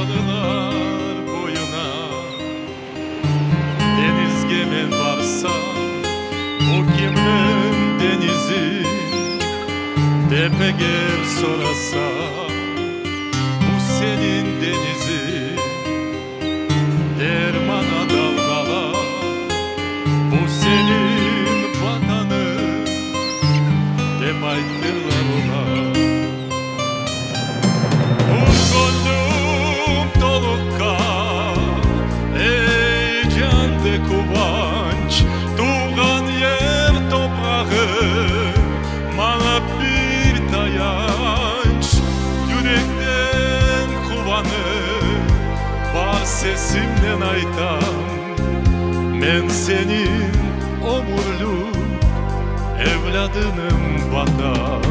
Dalgalılar boyuna deniz gemen varsa, bu kimin denizi dep eğer sorasa, bu senin denizi dermana dalgalar, bu senin vatanın dep aytırlar ona. Kuvanç, tuğan yer toprağı, bana bir tayanç. Yürekten kuvanı var sesimle aytam, men senin omurlu evladınım vatan.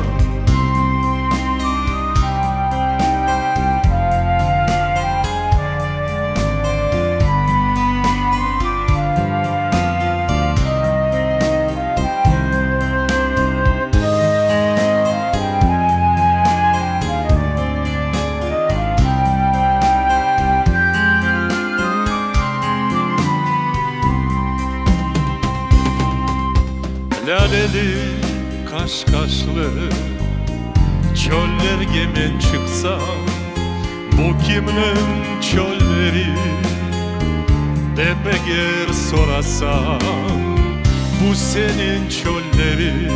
Laleli kaş kaşlı çöllerge men çıksam, bu kimnin çölleri dep eğer sorasam, bu senin çölleri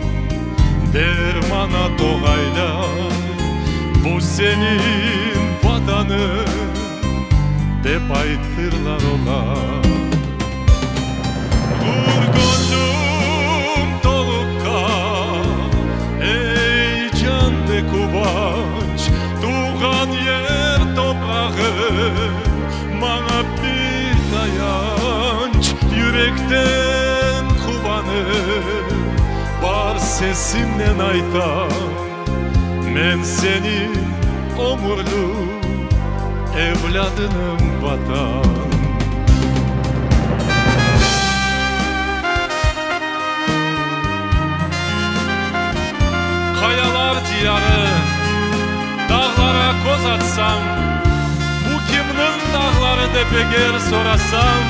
dermana doğaylar, bu senin vatanın dep aytırlar ola. Kuvanç, tuğan yer toprağı, bana bir tayanç. Yürekten kuvanı var sesimle aytam, men senin omurlu evladınım vatan. Kayalar diyarı, dağlara koz atsam, bu kimin dağları dep eğer sorasam,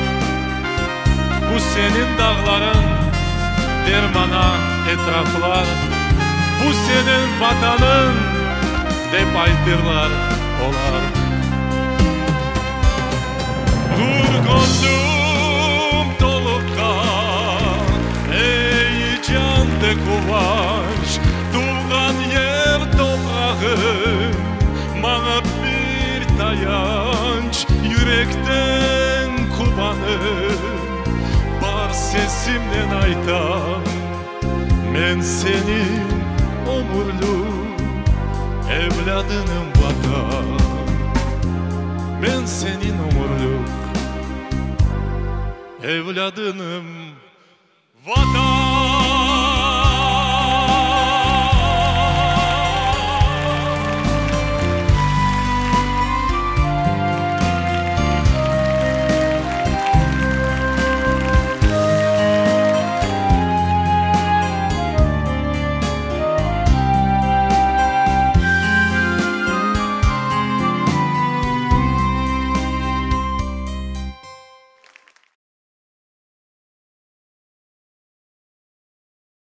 bu senin dağların dermana etraflar, bu senin vatanın dep aytırlar olar. Vurgundum dolukka, ey cande kuvanç, tuğan yer toprağı, bana bir tayanç. Yürekten kuvanı var sesimle aytam, men senin omurlu evladınım vatan. Men senin omurlu evladınım vatan.